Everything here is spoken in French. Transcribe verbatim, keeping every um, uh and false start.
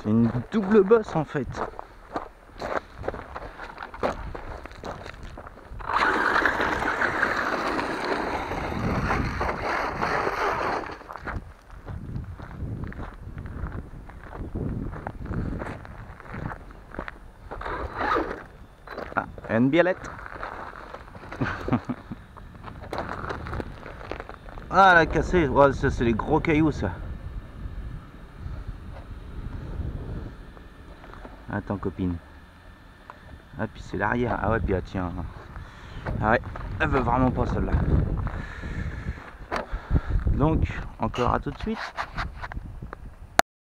C'est une double bosse en fait. Ah, une biellette. Ah, elle a cassé. Ouais, ça c'est les gros cailloux ça. Attends copine. Ah puis c'est l'arrière. Ah ouais puis ah tiens. Ah ouais, elle veut vraiment pas celle-là. Donc encore à tout de suite.